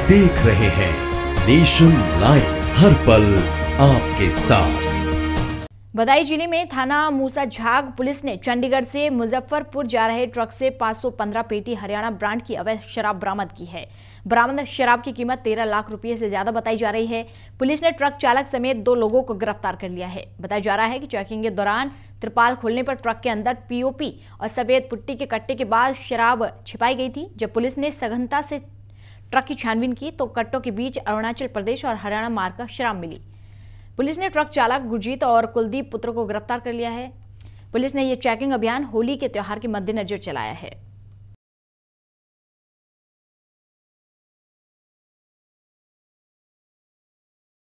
देख रहे हैं नेशन लाइव, हर पल आपके साथ। बदायूं जिले में थाना मूसाझाग पुलिस ने चंडीगढ़ से मुजफ्फरपुर जा रहे ट्रक से 515 पेटी हरियाणा ब्रांड की अवैध शराब बरामद की है। बरामद शराब की कीमत 13 लाख रुपए से ज्यादा बताई जा रही है। पुलिस ने ट्रक चालक समेत 2 लोगों को गिरफ्तार कर लिया है। बताया जा रहा है कि चेकिंग के दौरान त्रिपाल खोलने पर ट्रक के अंदर पीओपी और सफेद पुट्टी के कट्टे के बाद शराब छिपाई गई थी। जब पुलिस ने सघनता से ट्रक की छानबीन की तो कट्टों के बीच अरुणाचल प्रदेश और हरियाणा मार्ग का शराब मिली। पुलिस ने ट्रक चालक गुरजीत और कुलदीप पुत्र को गिरफ्तार कर लिया है। पुलिस ने यह चेकिंग अभियान होली के त्योहार के मद्देनजर चलाया है।